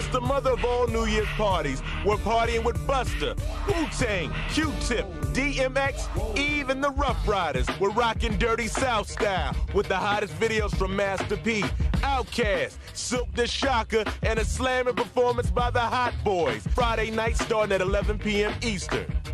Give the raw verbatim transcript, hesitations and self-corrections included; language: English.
the mother of all New Year's parties. We're partying with Busta, Wu-Tang, Q-Tip, D M X, even the Rough Riders. We're rocking Dirty South style with the hottest videos from Master P, Outkast, Silk the Shocker, and a slamming performance by the Hot Boys. Friday night starting at eleven p m Eastern.